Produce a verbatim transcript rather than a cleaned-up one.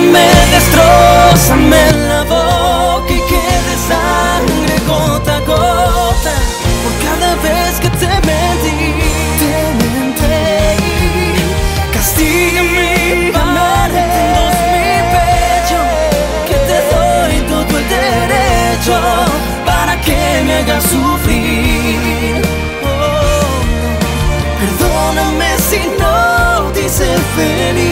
Bésame, destrózame la boca y quede sangre gota a gota por cada vez que te mentí, te mentí. Castígame y amaremos mi pecho, que te doy todo el derecho para que me hagas sufrir. Oh, perdóname si no te hice feliz.